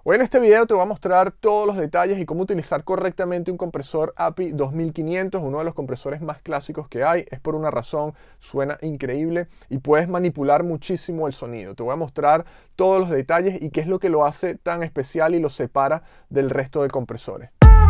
Hoy en este video te voy a mostrar todos los detalles y cómo utilizar correctamente un compresor API 2500, uno de los compresores más clásicos que hay. Es por una razón, suena increíble y puedes manipular muchísimo el sonido. Te voy a mostrar todos los detalles y qué es lo que lo hace tan especial y lo separa del resto de compresores.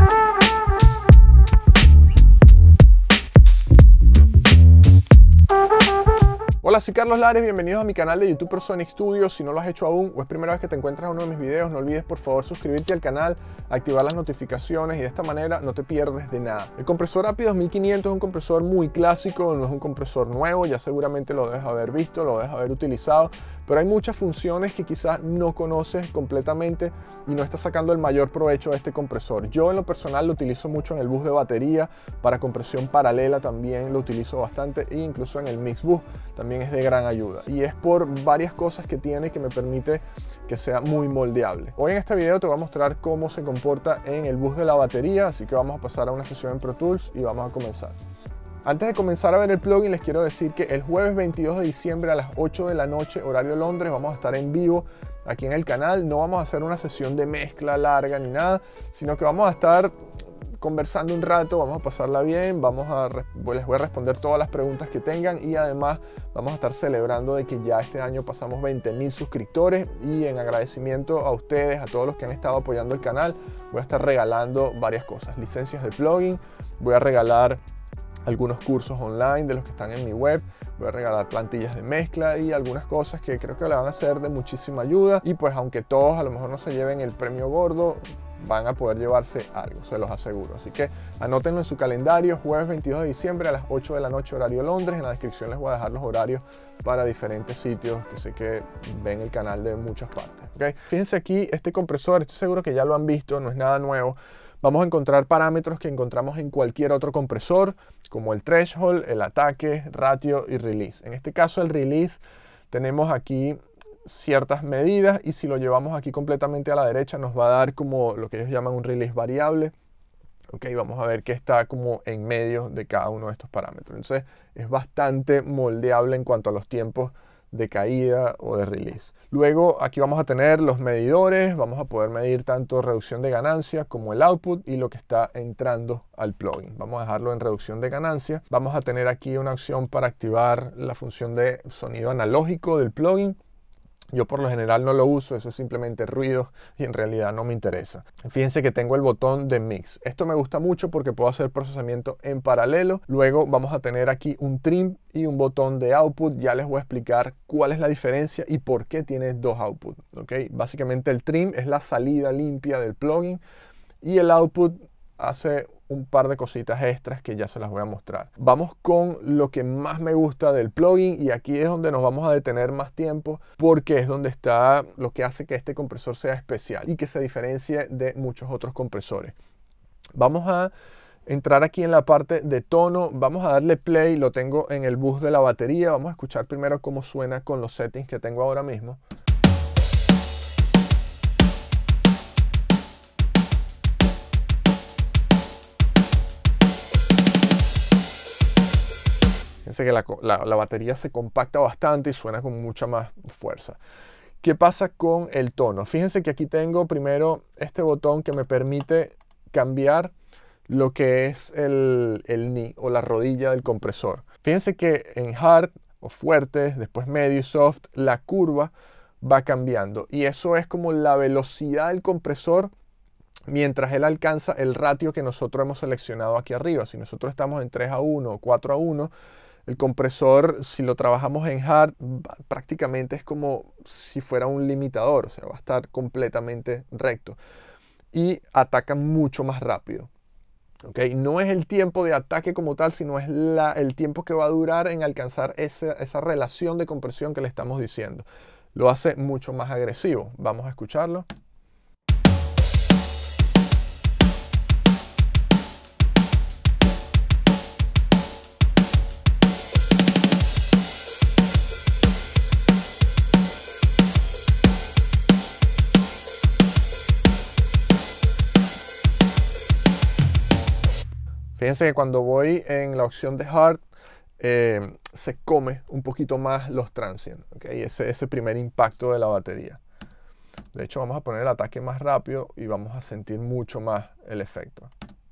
Hola, soy Carlos Lares, bienvenidos a mi canal de YouTube ProSonic Studio. Si no lo has hecho aún o es primera vez que te encuentras en uno de mis videos, no olvides por favor suscribirte al canal, activar las notificaciones y de esta manera no te pierdes de nada. El compresor API 2500 es un compresor muy clásico, no es un compresor nuevo, ya seguramente lo debes haber visto, lo debes haber utilizado, pero hay muchas funciones que quizás no conoces completamente y no estás sacando el mayor provecho de este compresor. Yo en lo personal lo utilizo mucho en el bus de batería, para compresión paralela también lo utilizo bastante e incluso en el mix bus también es de gran ayuda. Y es por varias cosas que tiene que me permite que sea muy moldeable. Hoy en este video te voy a mostrar cómo se comporta en el bus de la batería, así que vamos a pasar a una sesión en Pro Tools y vamos a comenzar. Antes de comenzar a ver el plugin, les quiero decir que el jueves 22 de diciembre a las 8 de la noche, horario Londres, vamos a estar en vivo aquí en el canal. No vamos a hacer una sesión de mezcla larga ni nada, sino que vamos a estar conversando un rato, vamos a pasarla bien, les voy a responder todas las preguntas que tengan y además vamos a estar celebrando de que ya este año pasamos 20.000 suscriptores y en agradecimiento a ustedes, a todos los que han estado apoyando el canal, voy a estar regalando varias cosas, licencias de plugin, voy a regalar algunos cursos online de los que están en mi web, voy a regalar plantillas de mezcla y algunas cosas que creo que le van a ser de muchísima ayuda y pues aunque todos a lo mejor no se lleven el premio gordo, van a poder llevarse algo, se los aseguro. Así que anótenlo en su calendario, jueves 22 de diciembre a las 8 de la noche horario Londres. En la descripción les voy a dejar los horarios para diferentes sitios que sé que ven el canal de muchas partes. ¿Okay? Fíjense aquí, este compresor, estoy seguro que ya lo han visto, no es nada nuevo. Vamos a encontrar parámetros que encontramos en cualquier otro compresor, como el threshold, el ataque, ratio y release. En este caso el release tenemos aquí ciertas medidas y si lo llevamos aquí completamente a la derecha nos va a dar como lo que ellos llaman un release variable. Ok, vamos a ver que está como en medio de cada uno de estos parámetros. Entonces es bastante moldeable en cuanto a los tiempos de caída o de release. Luego aquí vamos a tener los medidores, vamos a poder medir tanto reducción de ganancia como el output y lo que está entrando al plugin. Vamos a dejarlo en reducción de ganancia. Vamos a tener aquí una opción para activar la función de sonido analógico del plugin. Yo por lo general no lo uso, eso es simplemente ruido y en realidad no me interesa. Fíjense que tengo el botón de mix. Esto me gusta mucho porque puedo hacer procesamiento en paralelo. Luego vamos a tener aquí un trim y un botón de output. Ya les voy a explicar cuál es la diferencia y por qué tiene dos outputs. ¿Okay? Básicamente el trim es la salida limpia del plugin y el output hace un par de cositas extras que ya se las voy a mostrar. Vamos con lo que más me gusta del plugin y aquí es donde nos vamos a detener más tiempo porque es donde está lo que hace que este compresor sea especial y que se diferencie de muchos otros compresores. Vamos a entrar aquí en la parte de tono, vamos a darle play, lo tengo en el bus de la batería, vamos a escuchar primero cómo suena con los settings que tengo ahora mismo. Fíjense que la batería se compacta bastante y suena con mucha más fuerza. ¿Qué pasa con el tono? Fíjense que aquí tengo primero este botón que me permite cambiar lo que es el knee o la rodilla del compresor. Fíjense que en hard o fuerte, después medio y soft, la curva va cambiando. Y eso es como la velocidad del compresor mientras él alcanza el ratio que nosotros hemos seleccionado aquí arriba. Si nosotros estamos en 3:1 o 4:1, el compresor, si lo trabajamos en hard, prácticamente es como si fuera un limitador, o sea, va a estar completamente recto y ataca mucho más rápido. ¿Okay? No es el tiempo de ataque como tal, sino es el tiempo que va a durar en alcanzar esa relación de compresión que le estamos diciendo. Lo hace mucho más agresivo. Vamos a escucharlo. Fíjense que cuando voy en la opción de hard, se come un poquito más los transients, ¿okay? Ese primer impacto de la batería. De hecho, vamos a poner el ataque más rápido y vamos a sentir mucho más el efecto.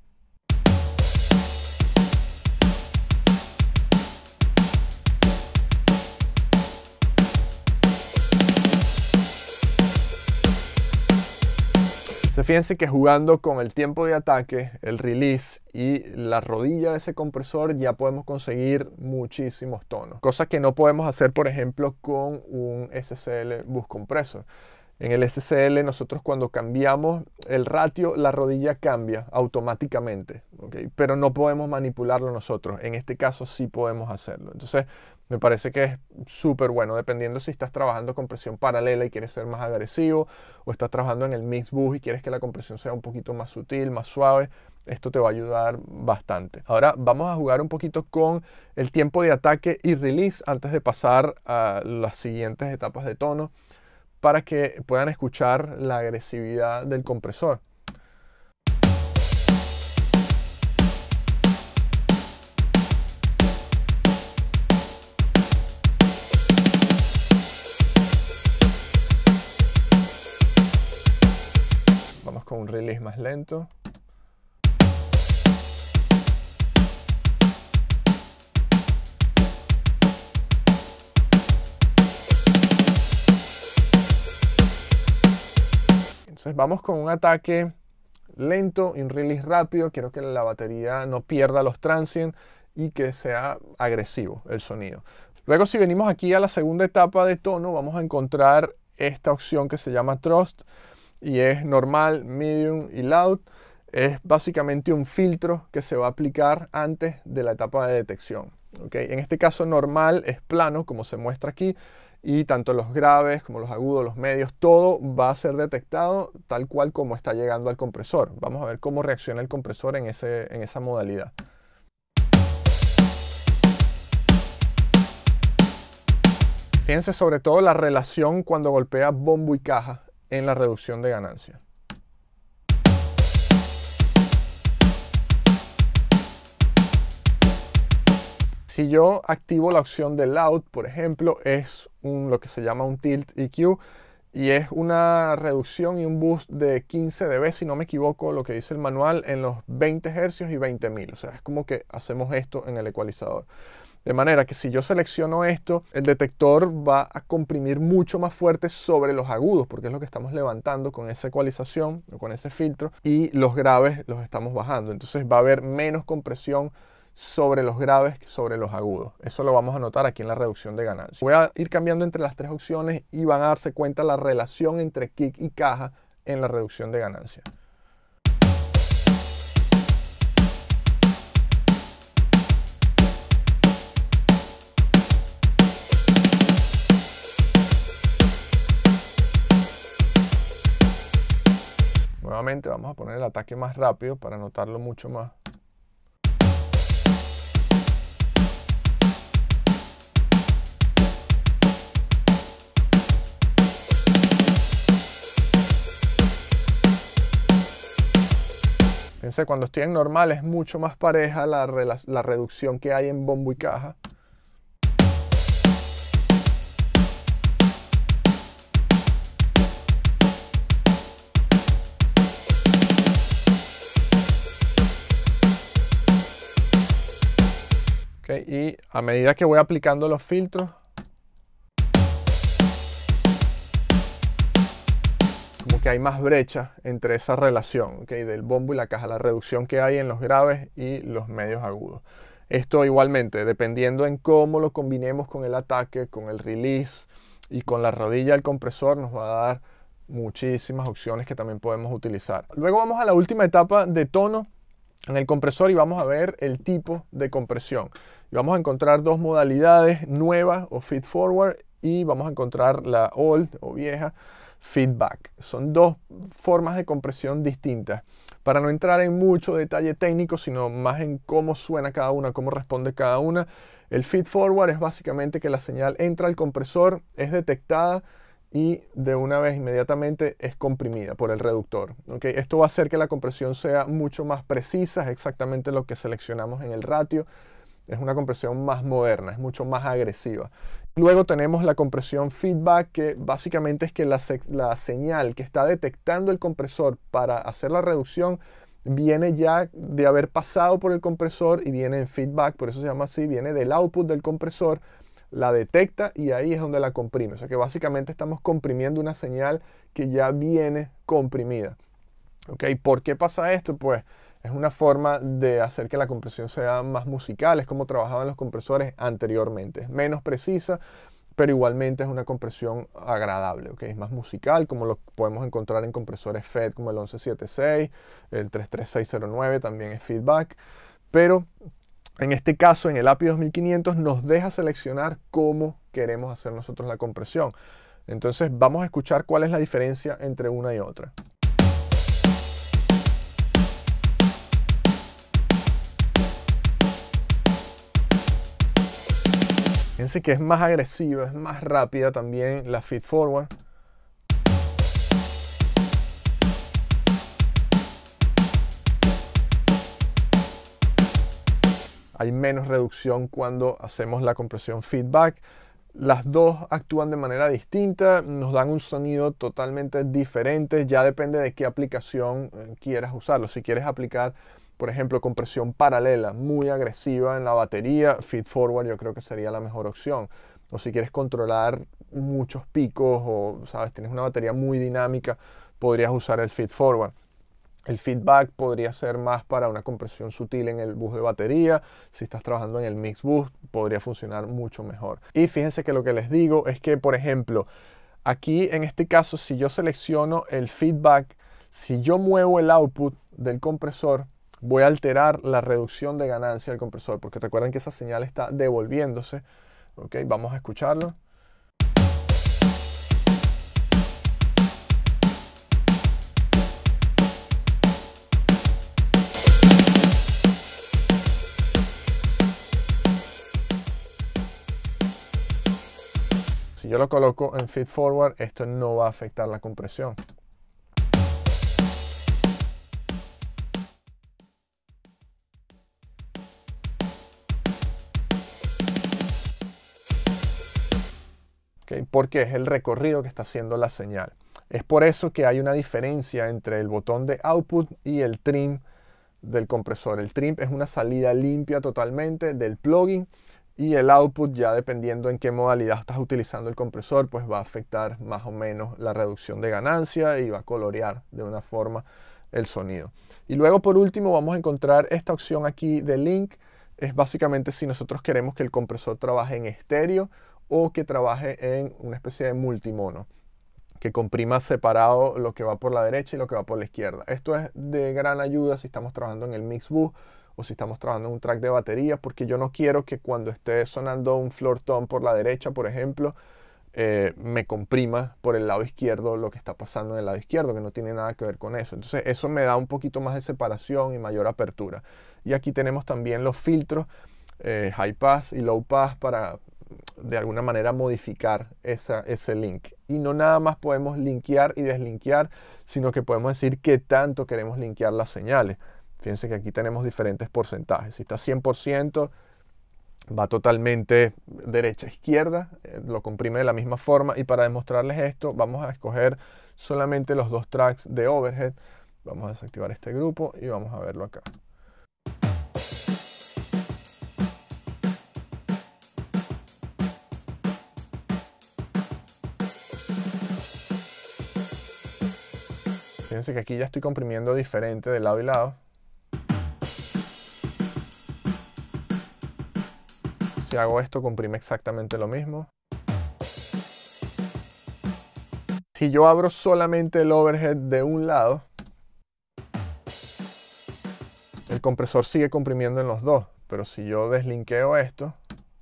Fíjense que jugando con el tiempo de ataque, el release y la rodilla de ese compresor ya podemos conseguir muchísimos tonos. Cosa que no podemos hacer, por ejemplo, con un SSL Bus Compressor. En el SSL nosotros cuando cambiamos el ratio, la rodilla cambia automáticamente, ¿okay? Pero no podemos manipularlo nosotros. En este caso sí podemos hacerlo. Entonces me parece que es súper bueno, dependiendo si estás trabajando con compresión paralela y quieres ser más agresivo, o estás trabajando en el Mix Bus y quieres que la compresión sea un poquito más sutil, más suave. Esto te va a ayudar bastante. Ahora vamos a jugar un poquito con el tiempo de ataque y release antes de pasar a las siguientes etapas de tono, para que puedan escuchar la agresividad del compresor. Vamos con un release más lento. Entonces vamos con un ataque lento y un release rápido. Quiero que la batería no pierda los transients y que sea agresivo el sonido. Luego, si venimos aquí a la segunda etapa de tono, vamos a encontrar esta opción que se llama Thrust y es normal, medium y loud. Es básicamente un filtro que se va a aplicar antes de la etapa de detección. ¿Okay? En este caso normal es plano, como se muestra aquí. Y tanto los graves como los agudos, los medios, todo va a ser detectado tal cual como está llegando al compresor. Vamos a ver cómo reacciona el compresor en esa modalidad. Fíjense sobre todo la relación cuando golpea bombo y caja en la reducción de ganancia. Si yo activo la opción de Loud, por ejemplo, es lo que se llama un Tilt EQ y es una reducción y un boost de 15 dB, si no me equivoco, lo que dice el manual, en los 20 Hz y 20.000. O sea, es como que hacemos esto en el ecualizador. De manera que si yo selecciono esto, el detector va a comprimir mucho más fuerte sobre los agudos, porque es lo que estamos levantando con esa ecualización o con ese filtro, y los graves los estamos bajando. Entonces va a haber menos compresión sobre los graves que sobre los agudos. Eso lo vamos a notar aquí en la reducción de ganancia. Voy a ir cambiando entre las tres opciones y van a darse cuenta la relación entre kick y caja en la reducción de ganancia. Nuevamente vamos a poner el ataque más rápido para notarlo mucho más. Fíjense, cuando estoy en normal es mucho más pareja la reducción que hay en bombo y caja. Okay, y a medida que voy aplicando los filtros, como que hay más brecha entre esa relación, ¿okay? Del bombo y la caja, la reducción que hay en los graves y los medios agudos. Esto igualmente, dependiendo en cómo lo combinemos con el ataque, con el release y con la rodilla del compresor, nos va a dar muchísimas opciones que también podemos utilizar. Luego vamos a la última etapa de tono en el compresor y vamos a ver el tipo de compresión. Y vamos a encontrar dos modalidades, nueva o feed forward, y vamos a encontrar la old o vieja feedback. Son dos formas de compresión distintas. Para no entrar en mucho detalle técnico, sino más en cómo suena cada una, cómo responde cada una, el feed forward es básicamente que la señal entra al compresor, es detectada y de una vez inmediatamente es comprimida por el reductor. ¿Okay? Esto va a hacer que la compresión sea mucho más precisa, es exactamente lo que seleccionamos en el ratio. Es una compresión más moderna, es mucho más agresiva. Luego tenemos la compresión feedback, que básicamente es que la señal que está detectando el compresor para hacer la reducción viene ya de haber pasado por el compresor y viene en feedback, por eso se llama así, viene del output del compresor, la detecta y ahí es donde la comprime. O sea que básicamente estamos comprimiendo una señal que ya viene comprimida. ¿Ok? ¿Por qué pasa esto? Pues es una forma de hacer que la compresión sea más musical, es como trabajaban los compresores anteriormente. Es menos precisa, pero igualmente es una compresión agradable, ¿ok? Es más musical, como lo podemos encontrar en compresores FET como el 1176, el 33609 también es feedback, pero en este caso, en el API 2500 nos deja seleccionar cómo queremos hacer nosotros la compresión. Entonces vamos a escuchar cuál es la diferencia entre una y otra. Fíjense que es más agresiva, es más rápida también la feed forward. Hay menos reducción cuando hacemos la compresión feedback. Las dos actúan de manera distinta, nos dan un sonido totalmente diferente. Ya depende de qué aplicación quieras usarlo. Si quieres aplicar, por ejemplo, compresión paralela muy agresiva en la batería, feed forward yo creo que sería la mejor opción. O si quieres controlar muchos picos o, sabes, tienes una batería muy dinámica, podrías usar el feed forward. El feedback podría ser más para una compresión sutil en el bus de batería. Si estás trabajando en el mix bus, podría funcionar mucho mejor. Y fíjense que lo que les digo es que, por ejemplo, aquí en este caso, si yo selecciono el feedback, si yo muevo el output del compresor, voy a alterar la reducción de ganancia del compresor, porque recuerden que esa señal está devolviéndose. ¿Ok? Vamos a escucharlo. Si yo lo coloco en feed forward, esto no va a afectar la compresión. ¿Okay? Porque es el recorrido que está haciendo la señal. Es por eso que hay una diferencia entre el botón de output y el trim del compresor. El trim es una salida limpia totalmente del plugin. Y el output, ya dependiendo en qué modalidad estás utilizando el compresor, pues va a afectar más o menos la reducción de ganancia y va a colorear de una forma el sonido. Y luego por último vamos a encontrar esta opción aquí de link. Es básicamente si nosotros queremos que el compresor trabaje en estéreo o que trabaje en una especie de multimono, que comprima separado lo que va por la derecha y lo que va por la izquierda. Esto es de gran ayuda si estamos trabajando en el mix bus o si estamos trabajando en un track de batería, porque yo no quiero que cuando esté sonando un floor tom por la derecha, por ejemplo, me comprima por el lado izquierdo lo que está pasando en el lado izquierdo, que no tiene nada que ver con eso. Entonces eso me da un poquito más de separación y mayor apertura. Y aquí tenemos también los filtros high pass y low pass para de alguna manera modificar ese link. Y no nada más podemos linkear y deslinkear, sino que podemos decir qué tanto queremos linkear las señales. Fíjense que aquí tenemos diferentes porcentajes. Si está 100%, va totalmente derecha-izquierda, lo comprime de la misma forma. Y para demostrarles esto, vamos a escoger solamente los dos tracks de overhead. Vamos a desactivar este grupo y vamos a verlo acá. Fíjense que aquí ya estoy comprimiendo diferente de lado y lado. Si hago esto, comprime exactamente lo mismo. Si yo abro solamente el overhead de un lado, el compresor sigue comprimiendo en los dos. Pero si yo deslinkeo esto,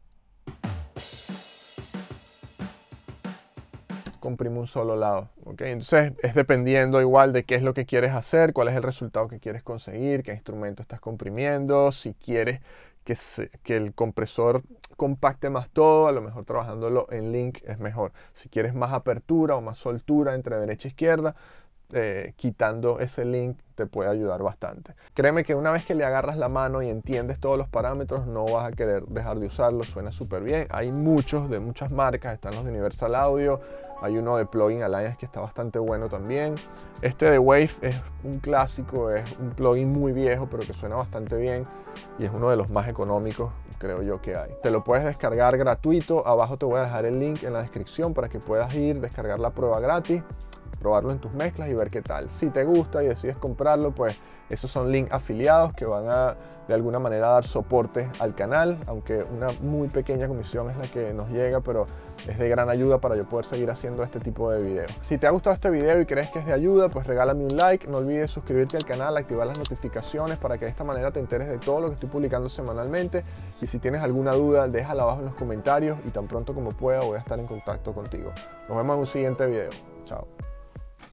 comprime un solo lado. ¿Okay? Entonces es dependiendo igual de qué es lo que quieres hacer, cuál es el resultado que quieres conseguir, qué instrumento estás comprimiendo, si quieres que el compresor compacte más todo, a lo mejor trabajándolo en link es mejor. Si quieres más apertura o más soltura entre derecha e izquierda, quitando ese link te puede ayudar bastante. Créeme que una vez que le agarras la mano y entiendes todos los parámetros, no vas a querer dejar de usarlo, suena súper bien. Hay muchos de muchas marcas, están los de Universal Audio, hay uno de Plugin Alliance que está bastante bueno también. Este de Wave es un clásico, es un plugin muy viejo, pero que suena bastante bien y es uno de los más económicos, creo yo, que hay. Te lo puedes descargar gratuito, abajo te voy a dejar el link en la descripción para que puedas ir, descargar la prueba gratis, probarlo en tus mezclas y ver qué tal. Si te gusta y decides comprarlo, pues esos son links afiliados que van a de alguna manera dar soporte al canal, aunque una muy pequeña comisión es la que nos llega, pero es de gran ayuda para yo poder seguir haciendo este tipo de videos. Si te ha gustado este video y crees que es de ayuda, pues regálame un like, no olvides suscribirte al canal, activar las notificaciones para que de esta manera te enteres de todo lo que estoy publicando semanalmente, y si tienes alguna duda, déjala abajo en los comentarios y tan pronto como pueda voy a estar en contacto contigo. Nos vemos en un siguiente video. Chao.